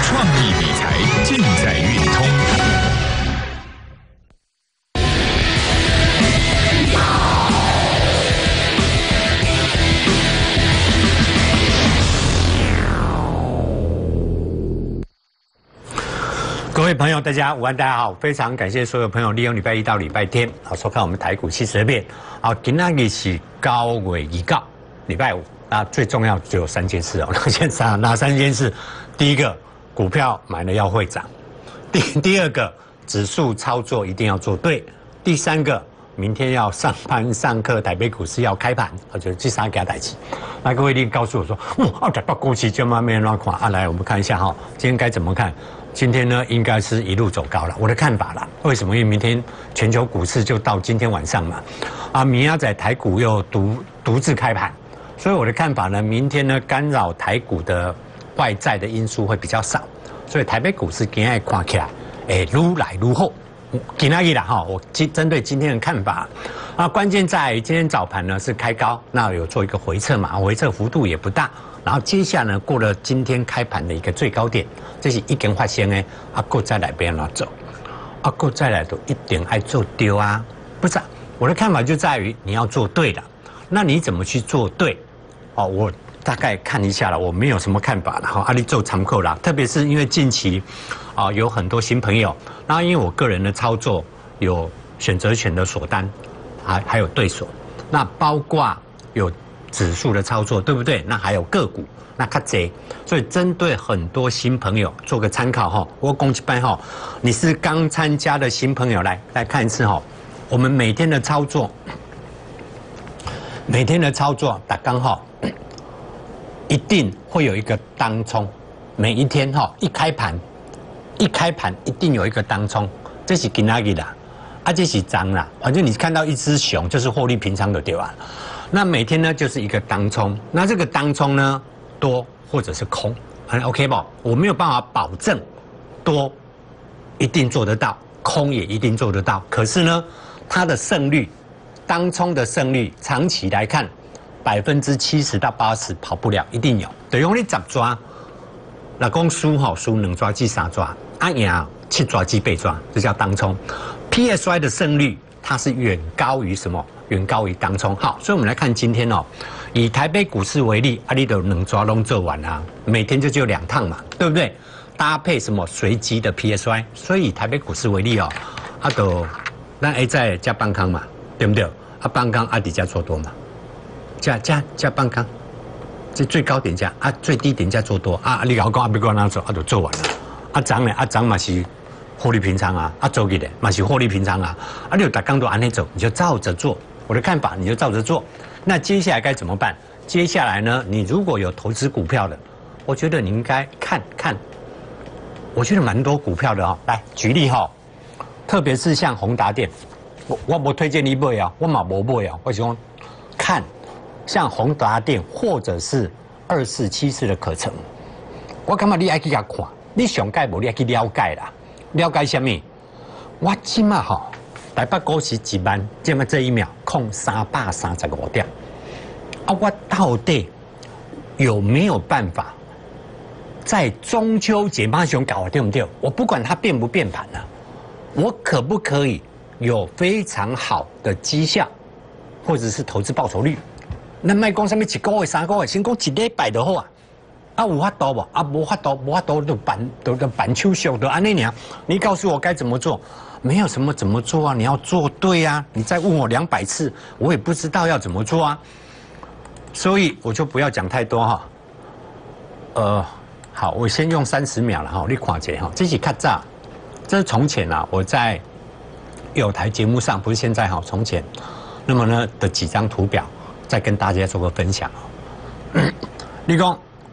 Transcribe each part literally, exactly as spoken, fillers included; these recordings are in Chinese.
创意理财尽在运通。 各位朋友，大家午安，大家好！非常感谢所有朋友利用礼拜一到礼拜天好收看我们台股七十二变。好，今天日是九月二号，礼拜五。那最重要只有三件事哦，哪件事啊？哪三件事？第一个，股票买了要会涨；第第二个，指数操作一定要做对；第三个，明天要上班上课，台北股市要开盘，我觉得这三件代志。那各位一定告诉我说，哇，二百八股市就慢慢乱看啊！来，我们看一下哈，今天该怎么看？今天呢，应该是一路走高了。我的看法啦，为什么？因为明天全球股市就到今天晚上嘛，啊，明仔载台股又独独自开盘。所以我的看法呢，明天呢干扰台股的外在的因素会比较少，所以台北股市今天看起来，哎，愈来愈好。今天啦哈，我针针对今天的看法，啊，关键在于今天早盘呢是开高，那有做一个回撤嘛，回撤幅度也不大，然后接下来呢过了今天开盘的一个最高点，这是一根发现呢，啊，过再来边哪走，啊，过再来都一定爱做丢啊，不是、啊，我的看法就在于你要做对的，那你怎么去做对？哦，我大概看一下了，我没有什么看法了哈。阿里做参考啦，特别是因为近期啊、哦、有很多新朋友，那因为我个人的操作有选择权的锁单，还还有对锁，那包括有指数的操作，对不对？那还有个股，那看贼，所以针对很多新朋友做个参考哈。我恭喜班哈，你是刚参加的新朋友，来来看一次哈，我们每天的操作。每天的操作打刚好，一定会有一个当冲，每一天哈一开盘，一开盘一定有一个当冲，这是今仔日啦，啊这是涨啦，反正你看到一只熊就是获利平仓的对吧？那每天呢就是一个当冲，那这个当冲呢多或者是空，很 OK 不？我没有办法保证多一定做得到，空也一定做得到，可是呢它的胜率。当冲的胜率长期来看，百分之七十到八十跑不了，一定有。等于你十抓，那讲输吼输两抓至三抓，啊赢七抓至八抓，这叫当冲。P S Y 的胜率它是远高于什么？远高于当冲。好，所以我们来看今天哦，以台北股市为例，啊你的两抓拢做完啊，每天就只有两趟嘛，对不对？搭配什么随机的 P S Y， 所以以台北股市为例哦，啊都咱会在加半康嘛。对不对？啊，半缸啊底价做多嘛，加加加半缸，这最高点价啊，最低点价做多啊，你老讲啊，别管哪做啊，都做完了。啊涨呢，啊涨嘛是获利平仓啊，啊走起来嘛是获利平仓啊，啊你有打刚都按那走，你就照着做。我的看法，你就照着做。那接下来该怎么办？接下来呢，你如果有投资股票的，我觉得你应该看看，我觉得蛮多股票的哦。来举例哈、哦，特别是像宏达电。我我不推荐你买啊，我嘛无买啊。我是讲看像宏达电或者是二四七四的课程，我感觉你爱去遐看，你上解无你爱去了解啦。了解什么？我即马吼，台北股市一万，即马这一秒控三百三十五点，啊，我到底有没有办法在中秋节马上搞对不对？我不管它变不变盘啊，我可不可以？有非常好的绩效，或者是投资报酬率，那卖讲什么一个月、三个月，先讲一礼拜就好啊。啊，有法度不？啊，无法度，无法度就板，就就板秋秀的安尼尔。你告诉我该怎么做？没有什么怎么做啊，你要做对啊。你再问我两百次，我也不知道要怎么做啊。所以我就不要讲太多哈。呃，好，我先用三十秒了哈，你看一下哈，这是较早，这是从前啊，我在。有台节目上不是现在哈，从前，那么呢的几张图表，再跟大家做个分享。你讲，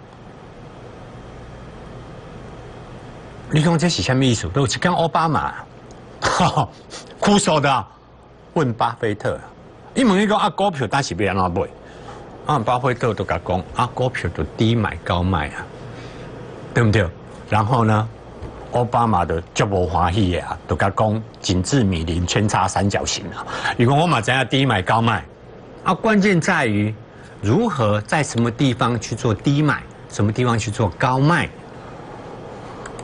你讲这是什么意思？都是讲奥巴马，苦手的，问巴菲特，你问伊讲啊，股票当时要安怎买？啊，巴菲特都甲讲啊，股票就低买高卖啊，对不对？然后呢？奥巴马的足无欢喜的啊，都甲讲紧致米林圈叉三角形啊。你讲我嘛知影低买高卖，啊，关键在于如何在什么地方去做低买，什么地方去做高卖。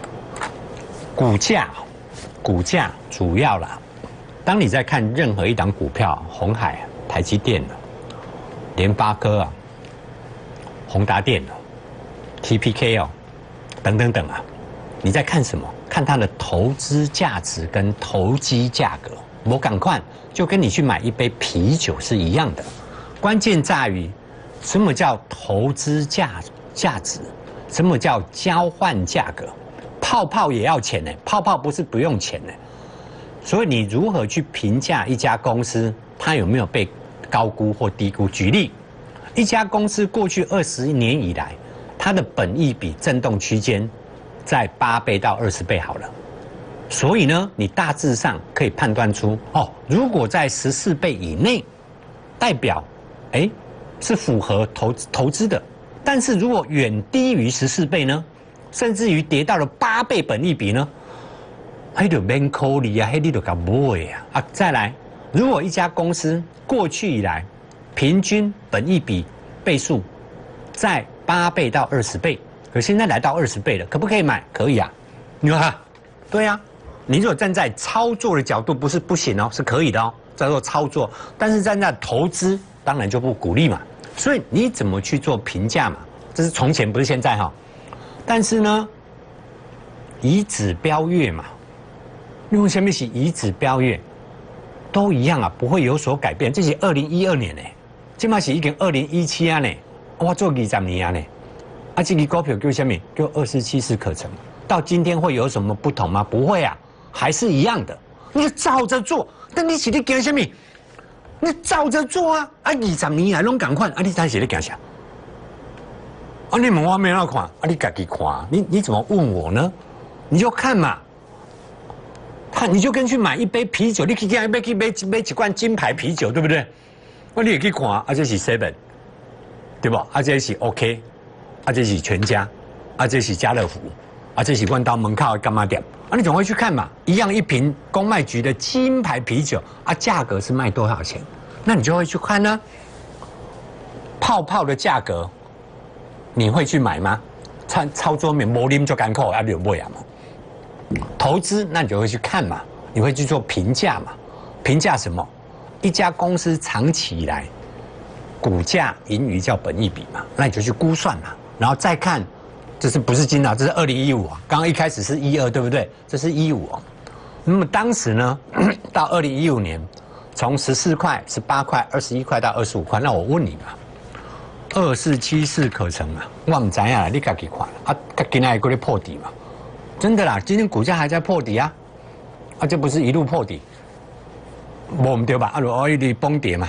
股价，股价主要啦。当你在看任何一档股票，鸿海、台积电、联发科啊、宏达电、T P K 哦，等等等啊，你在看什么？看它的投资价值跟投机价格。我赶快就跟你去买一杯啤酒是一样的，关键在于什么叫投资价价值，什么叫交换价格？泡泡也要钱呢，泡泡不是不用钱呢。所以你如何去评价一家公司，它有没有被高估或低估？举例，一家公司过去二十年以来，它的本益比震动区间在八倍到二十倍好了。所以呢，你大致上可以判断出，哦，如果在十四倍以内，代表，哎，是符合投投资的。但是如果远低于十四倍呢，甚至于跌到了八倍本益比呢？那就免考虑啊，那你就该买啊！啊，再来，如果一家公司过去以来平均本益比倍数在八倍到二十倍，可现在来到二十倍了，可不可以买？可以啊！你看，对啊，你如果站在操作的角度，不是不行哦，是可以的哦，叫做操作。但是站在投资，当然就不鼓励嘛。所以你怎么去做评价嘛？这是从前，不是现在哈。但是呢，以指标月嘛。因为下面是以指标月，都一样啊，不会有所改变。这是二零一二年呢，这嘛是已经二零一七啊呢，我做二十年啊呢，啊，这个股票叫什么？叫二十七式课程。到今天会有什么不同吗？不会啊，还是一样的。你照着做，但你是在干什么？你照着做啊！啊，二十年来拢赶快，啊，你在是在干啥？啊，你问我没那看，啊，你自己看，你你怎么问我呢？你就看嘛。看，你就跟去买一杯啤酒，你去买一杯去买买几罐金牌啤酒，对不对？我你也去看，啊，这是 seven， 对不？啊，这是 OK， 啊，这是全家，啊，这是家乐福，啊，这是万道门口的干嘛店？啊，你总会去看嘛，一样一瓶公卖局的金牌啤酒，啊，价格是卖多少钱？那你就会去看呢。泡泡的价格，你会去买吗？操操作面无啉就艰苦，啊，你就买啊嘛。投资，那你就会去看嘛，你会去做评价嘛？评价什么？一家公司长期以来股价盈余叫本益比嘛，那你就去估算嘛，然后再看，这是不是今啊？这是二零一五啊，刚刚一开始是一二，对不对？这是一五哦。那么当时呢，到二零一五年，从十四块、十八块、二十一块到二十五块，那我问你嘛，二四七四可成嘛？我唔知啊，你自己看啊，今天还过来破底嘛？真的啦，今天股价还在破底啊，啊，这不是一路破底，我们对吧？啊，我一直崩跌嘛，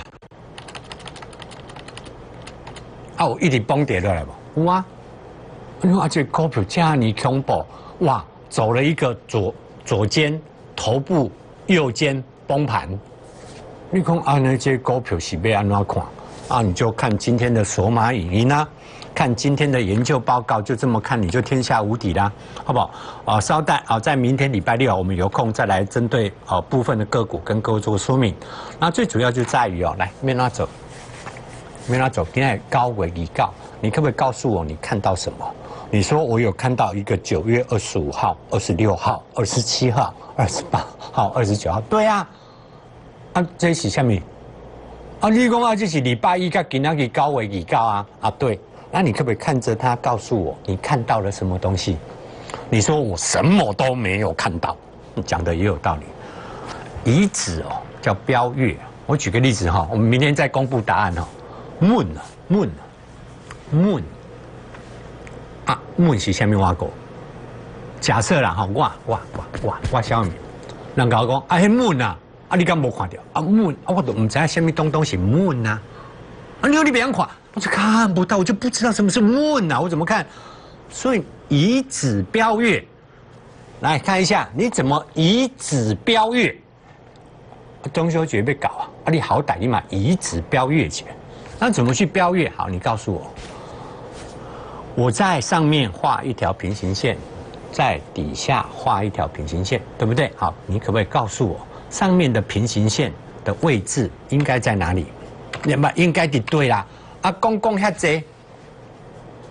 啊，我一直崩跌落来不？有啊，你看这股票这么恐怖，哇，走了一个左左肩、头部、右肩崩盘，你看啊，那这股票是要安怎看？啊，你就看今天的索马影音啊。看今天的研究报告，就这么看你就天下无敌啦，好不好？啊，稍待啊，在明天礼拜六我们有空再来针对啊部分的个股跟各位做说明。那最主要就在于哦，来面拉走，面拉走，今天高为预告，你可不可以告诉我你看到什么？你说我有看到一个九月二十五号、二十六号、二十七号、二十八号、二十九号，对啊，啊这是什么？啊，你讲啊，这是礼拜一跟今天的高为预告啊，啊对。那你可不可以看着它告诉我你看到了什么东西？你说我什么都没有看到，你讲的也有道理。遗址哦叫标月，我举个例子哈，我们明天再公布答案哈。Moon 啊 ，Moon 啊 ，Moon 啊 ，Moon 是下面挖狗。假设啦哈，哇哇哇哇哇小米，人家讲啊，迄 Moon 啊，啊你敢无看到？啊 Moon 啊，我都唔知道下面东东是 Moon 啊，啊你你别样看。我就看不到，我就不知道什么是 moon 啊，我怎么看？所以以指标月，来看一下，你怎么以指标月？中秋节被搞啊，啊你好歹你买以指标月节，那怎么去标月？好，你告诉我，我在上面画一条平行线，在底下画一条平行线，对不对？好，你可不可以告诉我，上面的平行线的位置应该在哪里？你嘛应该的对啦。啊，讲讲遐济，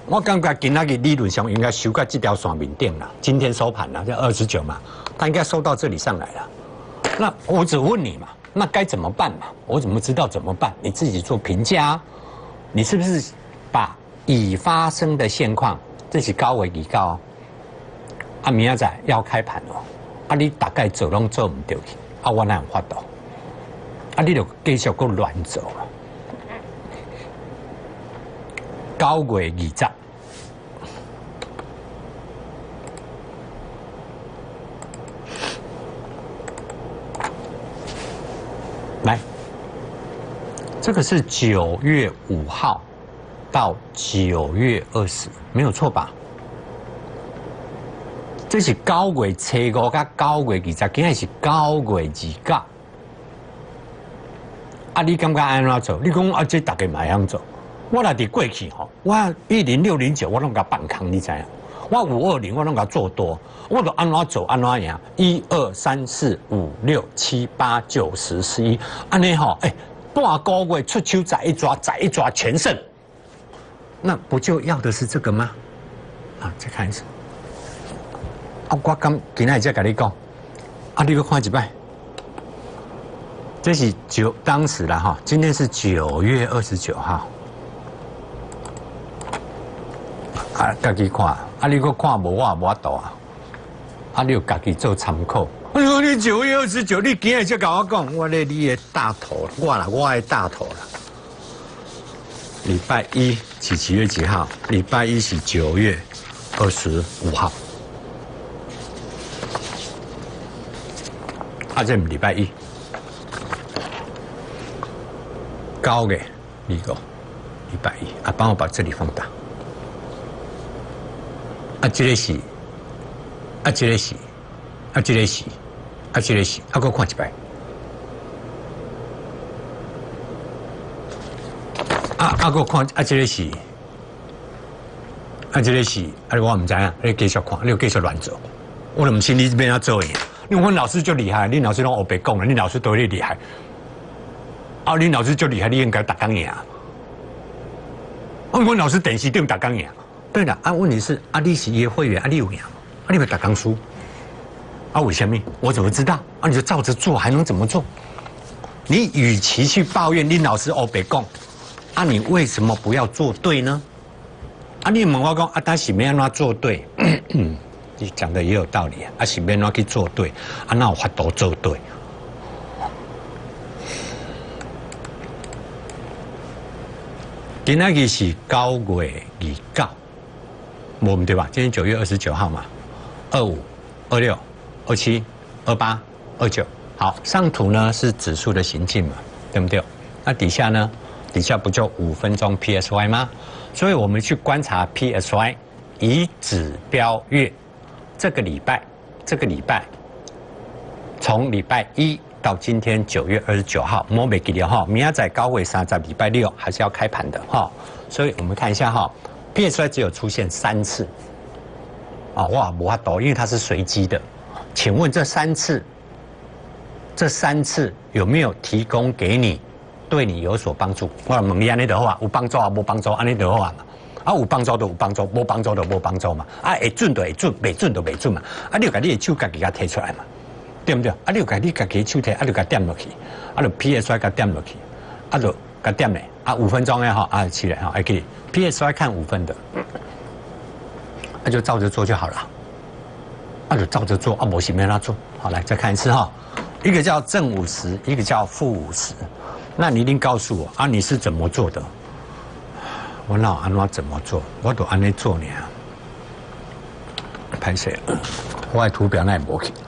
我感觉今仔日理论上应该收到这条线面顶了。今天收盘了，就二十九嘛，它应该收到这里上来了。那我只问你嘛，那该怎么办嘛？我怎么知道怎么办？你自己做评价啊。你是不是把已发生的现况，这是高为已高？啊，明仔载要开盘哦，啊，你大概做拢做唔对去，啊，我哪有法度？啊，你就继续搁乱做啊。九月二十，来，这个是九月五号到九月二十，没有错吧？这是九月初五甲九月二十，今日是九月二九。啊，你感觉安怎做？你讲啊，这大家嘛会晓做。我若伫过去吼，我一零六零九我拢甲放空，你知影？我五二零我拢甲做多，我就安怎做安怎赢。一二三四五六七八九十十一，安尼吼，哎、欸，半个月出手宰一抓，宰一抓全胜。那不就要的是这个吗？啊，再看一次。啊，我刚今仔才甲你讲，啊，你搁看一摆。这是九当时啦哈，今天是九月二十九号。啊，家己看，啊，你搁看无我也无法度啊，啊，你有家己做参考。哎呦，你九月二十九，你今日才甲我讲，我咧你的大头，我啦，我的大头啦。礼拜一是几月几号？礼拜一是九月二十五号。啊，这礼拜一，九月二五，礼拜一啊，帮我把这里放大。啊，这个是，啊，这个是，啊，这个是，啊，这个是，啊，我看一摆。啊啊，我看啊，这个是，啊，这个是，啊，我唔知影，你继续看，你继续乱做，我都唔信你这边要做嘢。因为我老师就厉害，你老师拢黑白讲了，你老师对你厉害。啊，你老师就厉害，你应该打工赢。啊，我老师电视顶打工赢。对了，啊，问题是啊，你是伊的会员，啊，你有赢，啊，你咪打工输。啊，为什么？我怎么知道？啊，你就照着做，还能怎么做？你与其去抱怨你老师黑白讲，啊，你为什么不要做对呢？啊，你问我讲啊，但是没安怎做对？你讲的也有道理啊，啊是免怎去做对，啊哪有法度做对？今仔日是九月二九，无对吧？今天九月二十九号嘛，二五、二六、二七、二八、二九，好，上图呢是指数的行进嘛，对不对？那底下呢？底下不就五分钟 P S Y 吗？所以我们去观察 P S Y 以指标月。这个礼拜，这个礼拜，从礼拜一到今天九月二十九号，摸没给了哈，明仔载九月三十，礼拜六还是要开盘的哈，所以我们看一下哈 ，P S Y 只有出现三次，啊哇，无法度，因为它是随机的，请问这三次，这三次有没有提供给你，对你有所帮助？我问你安尼就好啊，有帮助啊，无帮助安尼就好啊嘛。啊，有帮助就有帮助，无帮助就无帮助嘛。啊，会准就会准，袂准就袂准嘛。啊，你有把你的手家己甲摕出来嘛，对不对？啊，你有把你家己的手摕，啊，就甲点落去，啊，就 P S Y 甲点落去，啊，就甲点嘞。啊，五分钟诶哈，啊，起来哈，还可以 P S Y 看五分的，那、啊、就照着做就好了。啊，就照着做，啊，无是没那做。好，来再看一次哈，一个叫正五十，一个叫负五十。那你一定告诉我啊，你是怎么做的？我哪安怎怎么做？我都安尼做呢。拍摄，我的图表那也无去。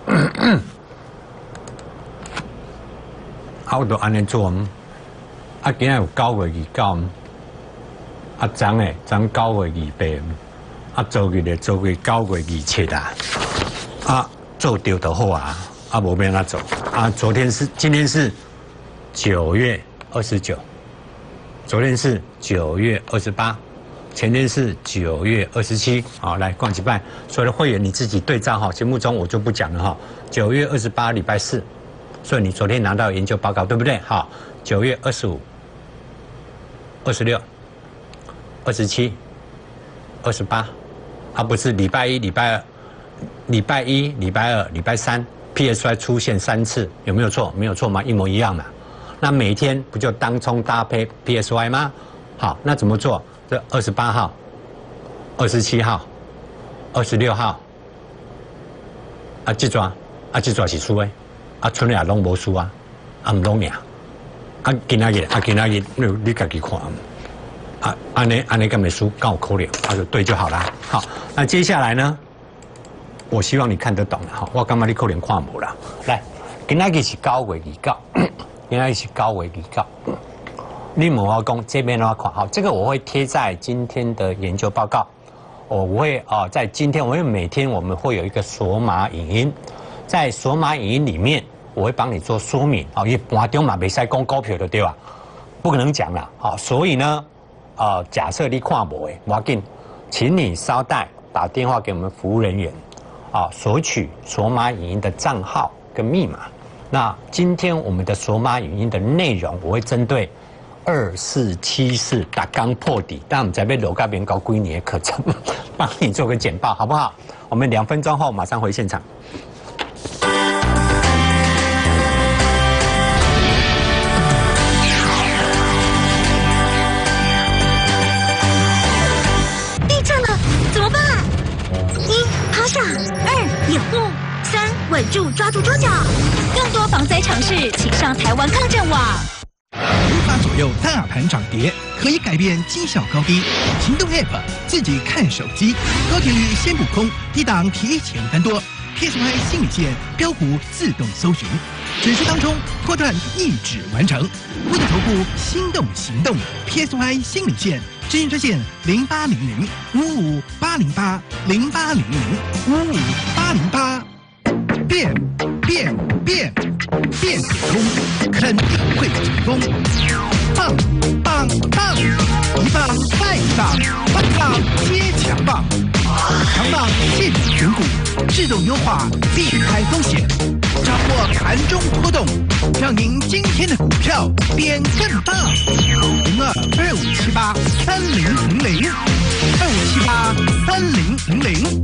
啊，我都安尼做。啊，今日有九月二九，啊，昨诶，昨九月二八，啊，昨日咧，昨日九月二七啊。啊，做对就好啊，啊，无变哪做。啊，昨天是，今天是九月二十九。昨天是九月二十八，前天是九月二十七。好，来逛几拜，所有的会员你自己对照哈。节目中我就不讲了哈。九月二十八礼拜四，所以你昨天拿到研究报告对不对？好，九月二十五、二十六、二十七、 二十八，而不是礼拜一、礼拜二、礼拜一、礼拜二、礼拜三 P S Y 出现三次，有没有错？没有错吗？一模一样嘛。那每天不就当冲搭配 P S Y 吗？好，那怎么做？这二十八号、二十七号、二十六号，啊，这抓啊，这抓是输的，啊，剩下拢无输啊，啊，唔拢赢。啊，今仔日啊，今仔日你你自己看。啊，安尼安尼干没输，刚好扣脸，他就对就好啦。好，那接下来呢？我希望你看得懂了哈。我干嘛你扣脸看无啦？来，今仔日是九月二九，今仔日是九月二九。你问我讲这边的话看好，这个我会贴在今天的研究报告。我会啊、呃，在今天我会每天我们会有一个索马影音，在索马影音里面，我会帮你做说明啊，因为盘中嘛没使讲股票的对吧？不可能讲了啊，所以呢。呃，假设你看不诶，我紧，请你稍待，打电话给我们服务人员，啊，索取索马影音的账号跟密码。那今天我们的索马影音的内容，我会针对二四七四打刚破底，但我们在被楼盖边搞归你的课程，帮你做个简报，好不好？我们两分钟后马上回现场。 掩护，三稳住抓住桌角。更多防灾常识，请上台湾抗震网。 无法左右大盘涨跌，可以改变绩效高低。行动 App 自己看手机，高铁率先补空，低档提前翻多。P S Y 心理线标股自动搜寻，指数当中波段一指完成。为了头部心动行动 ，P S Y 心理线。咨询专线零八零零五五八零八零八零零五五八零八，变变变变解通，肯定会成功。棒棒棒，一棒再一棒，棒棒接强棒，强棒现场选股，自动优化避开风险，掌握盘中波动，让您今天的股票变更棒。零二二五七八三零零零，二五七八三零零零。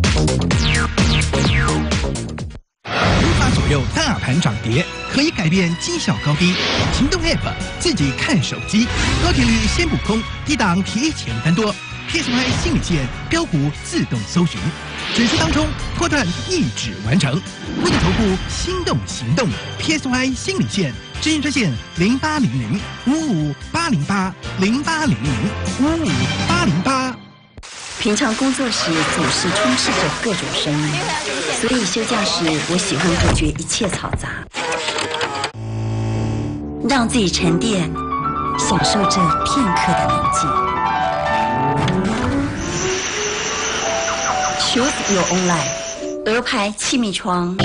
无法左右大盘涨跌，可以改变绩效高低。行动 App 自己看手机，高铁率先补空，低档提前翻多。P S Y 心理线标股自动搜寻，指数当中波段一指完成。为了头部心动行动 ，P S Y 心理线咨询专线零八零零五五八零八零八零零五五八零八。 平常工作时总是充斥着各种声音，所以休假时我喜欢隔绝一切嘈杂，让自己沉淀，享受这片刻的宁静。Choose your own life， 鹅牌气密窗。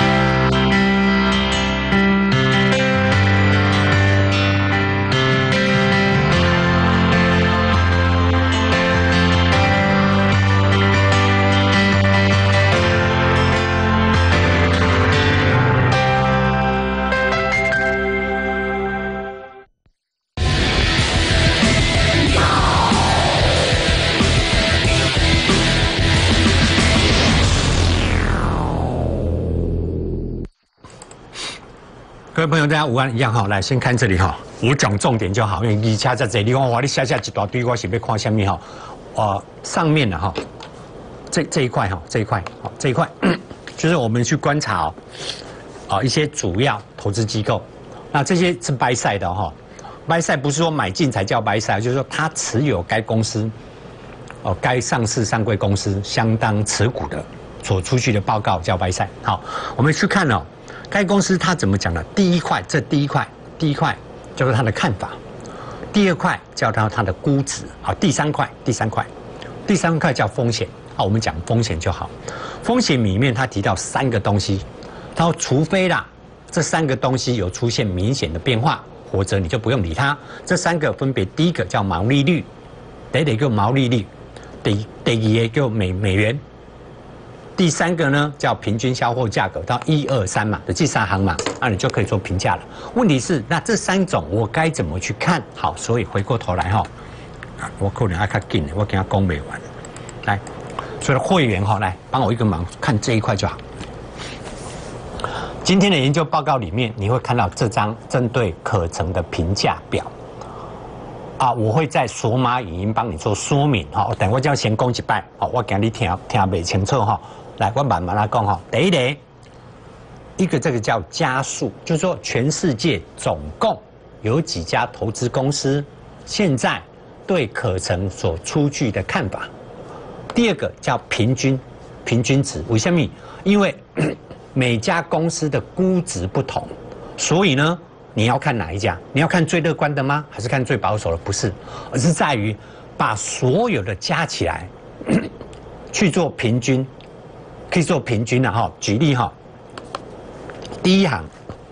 各位朋友，大家午安，一样哈。来，先看这里哈，我讲重点就好，因为以前在这里，我话你下下一大堆，我是要看下面哈。呃，上面的哈，这这一块哈，这一块，好，这一块就是我们去观察哦，啊，一些主要投资机构，那这些是buy side的哈，buy side不是说买进才叫buy side，就是说他持有该公司，哦，该上市上柜公司相当持股的所出具的报告叫buy side。好，我们去看哦。该公司它怎么讲呢？第一块，这第一块，第一块叫做它的看法；第二块叫它它的估值；好，第三块，第三块，第三块叫风险。好，我们讲风险就好。风险里面它提到三个东西，他说除非啦，这三个东西有出现明显的变化，否则你就不用理它。这三个分别，第一个叫毛利率，第一个叫毛利率，第第二个叫美美元。第三个呢叫平均销货价格，到一二三嘛的第三行嘛，那你就可以做评价了。问题是，那这三种我该怎么去看好？所以回过头来哈，我可能爱较紧的，我跟他讲不完。来， 所以会员哈，来帮我一个忙，看这一块就好。今天的研究报告里面，你会看到这张针对可成的评价表啊，我会在索马语音帮你做说明哈。等我就要先讲一摆，好，我讲你听听不清楚哈。来，我慢慢来讲哈。第一个，一个这个叫加速，就是说全世界总共有几家投资公司现在对可成所出具的看法。第二个叫平均，平均值，为什么？因为每家公司的估值不同，所以呢，你要看哪一家？你要看最乐观的吗？还是看最保守的？不是，而是在于把所有的加起来去做平均。可以做平均的哈，举例哈，第一行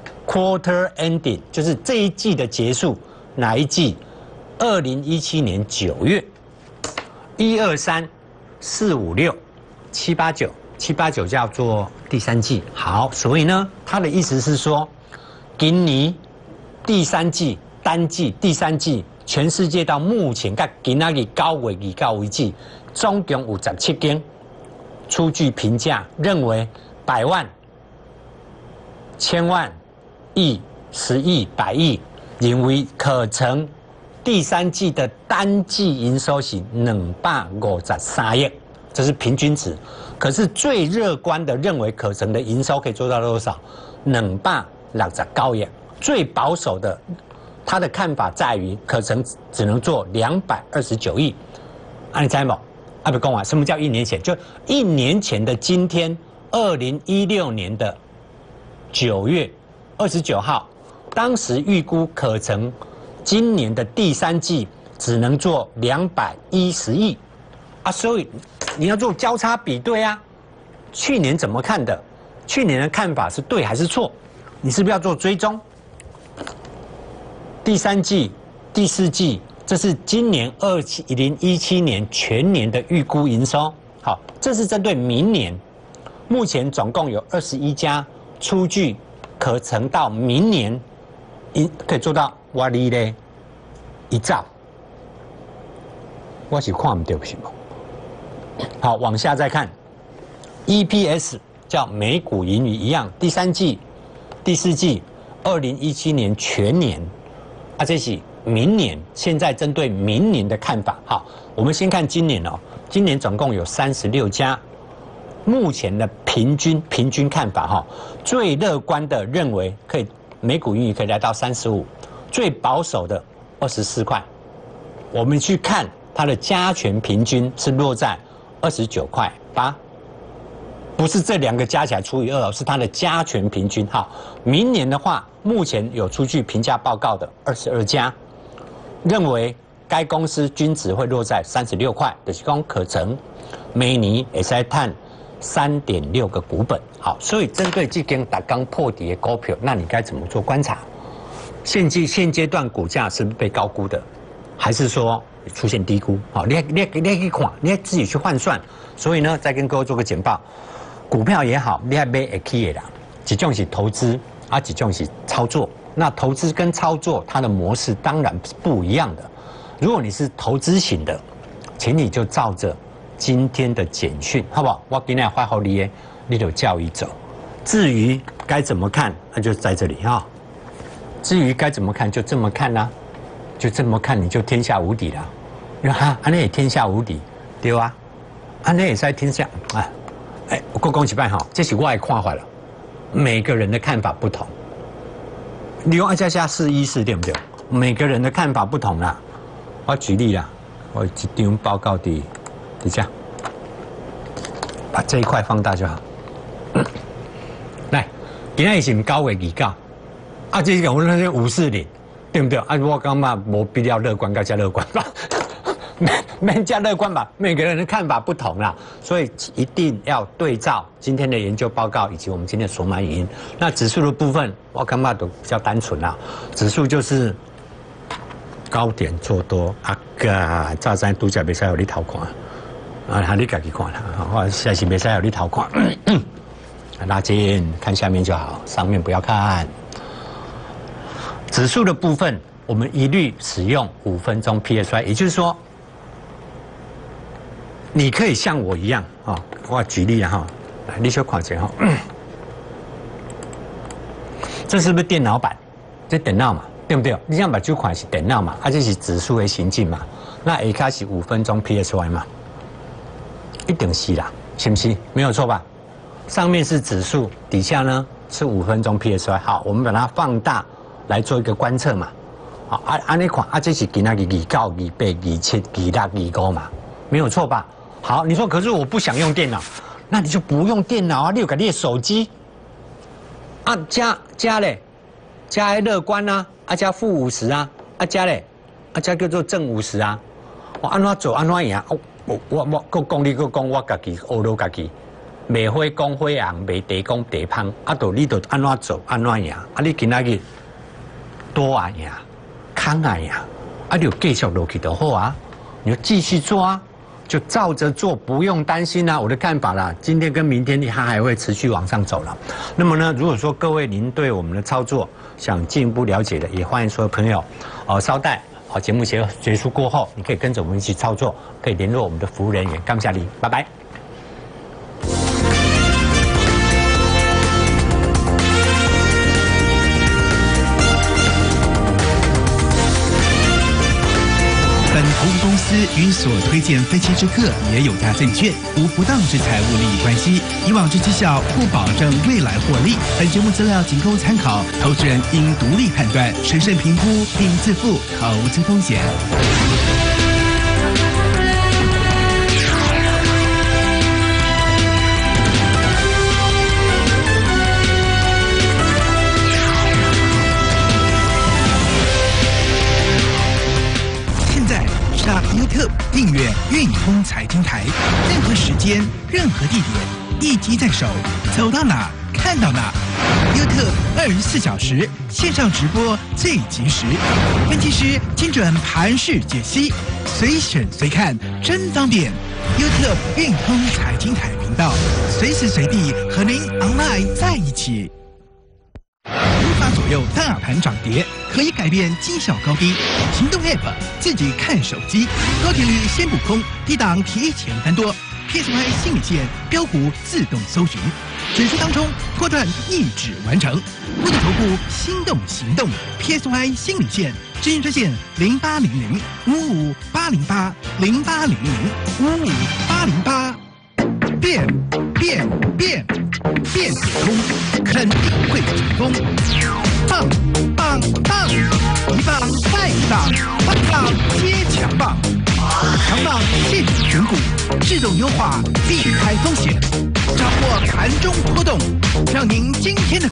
quarter ending 就是这一季的结束，哪一季？二零一七年九月，一二三四五六七八九，七八九叫做第三季。好，所以呢，他的意思是说，今年第三季单季第三季，全世界到目前到今仔日九月二到为止，总共有十七间。出具评价，认为百万、千万、亿、十亿、百亿，认为可成第三季的单季营收是两百五十三亿，这是平均值。可是最乐观的认为可成的营收可以做到多少？两百六十九亿。最保守的，他的看法在于可成只能做两百二十九亿。啊，你知不？啊，不讲完，什么叫一年前？就一年前的今天，二零一六年的九月二十九号，当时预估可成今年的第三季只能做两百一十亿啊，所以你要做交叉比对啊。去年怎么看的？去年的看法是对还是错？你是不是要做追踪？第三季、第四季。这是今年二零一七年全年的预估营收。好，这是针对明年。目前总共有二十一家出具可成到明年一可以做到我哩咧一兆。我是看不对不行吗？好，往下再看 ，E P S 叫每股盈余一样，第三季、第四季，二零一七年全年啊，这是。明年现在针对明年的看法，好，我们先看今年哦。今年总共有三十六家，目前的平均平均看法哈，最乐观的认为可以每股盈余可以来到三十五，最保守的二十四块。我们去看它的加权平均是落在二十九块八，不是这两个加起来除以二，是它的加权平均。好，明年的话，目前有出具评价报告的二十二家。认为该公司均值会落在三十六块，就是讲可成每年也在探三点六个股本。好，所以针对这根打刚破底的股票，那你该怎么做观察？现阶现阶段股价是不是被高估的，还是说出现低估？好，你你你可以看，你自己去换算。所以呢，再跟各位做个简报，股票也好，你还买会起的啦，一种是投资，啊，一种是操作。那投资跟操作，它的模式当然是不一样的。如果你是投资型的，请你就照着今天的简讯，好不好？我今天发好你，你就教育走。至于该怎么看，那就在这里哈。至于该怎么看，就这么看啦、啊，就这么看，你就天下无敌了。因为哈，安内也天下无敌，对吧？安内也在天下啊。哎，我讲一摆哈，这是我的看法了。每个人的看法不同。你用二加加四一四对不对？每个人的看法不同啦。我举例啦，我一张报告底底下，把这一块放大就好。来，今天是九月二九，啊，这个我那些五四零，对不对？啊，我感觉没必要乐观，更加乐观吧。没加乐观吧，每个人的看法不同啦，所以一定要对照今天的研究报告以及我们今天的索马语音。那指数的部分，我看法都比较单纯啦，指数就是高点做多啊个，早餐拄则袂使有你偷看，啊，哈你自己看啦，我下次袂使有你偷看，拉近看下面就好，上面不要看。指数的部分，我们一律使用五分钟 P S I， 也就是说。 你可以像我一样啊、哦，我举例了哈，来，你先看一下哈，这是不是电脑版？这电脑嘛，对不对？你想把这款是电脑嘛，啊，这是指数的行进嘛，那下开始五分钟 P S Y 嘛，一定是啦，是不是？没有错吧？上面是指数，底下呢是五分钟 P S Y。好，我们把它放大来做一个观测嘛。好，啊啊那款啊，这是今仔日二九、二八、二七、二六、二五嘛，没有错吧？好，你说可是我不想用电脑，那你就不用电脑啊，你有个你的手机啊，加加嘞。加还乐观啊，啊加负五十啊，啊加嘞，啊加叫做正五十啊，我安怎做安怎赢？我我我我讲你个讲我家己学到家己，卖花讲花红，卖地讲地芳，啊都你都安怎做安怎赢？啊你今仔日多啊赢，康啊赢，啊你就继续落去就好啊，你就继续做啊。就照着做，不用担心啊！我的看法啦，今天跟明天它还会持续往上走了。那么呢，如果说各位您对我们的操作想进一步了解的，也欢迎所有朋友，哦，稍待，好，节目结结束过后，你可以跟着我们一起操作，可以联络我们的服务人员。感谢你，拜拜。 本投资公司与所推荐分期之客也有大证券无不当之财务利益关系，以往之绩效不保证未来获利。本节目资料仅供参考，投资人应独立判断、审慎评估并自负投资风险。上 YouTube 订阅运通财经台，任何时间、任何地点，一机在手，走到哪看到哪。YouTube 二十四小时线上直播最及时，分析师精准盘势解析，随选随看，真方便。YouTube 运通财经台频道，随时随地和您 online 在一起。无法左右大盘涨跌，可以改变绩效高低。行动 App 自己看手机，高频率先补空，低档提前翻多。P S Y 心理线标股自动搜寻，指数当中波段一指完成。陆地头部心动行动 ，P S Y 心理线咨询专线零八零零五五八零八零八零零五五八零八。变变变变解空，肯定会成功。棒棒棒，一棒再一棒，棒棒接强棒，强棒现选股，自动优化，避开风险，掌握盘中波动，让您今天的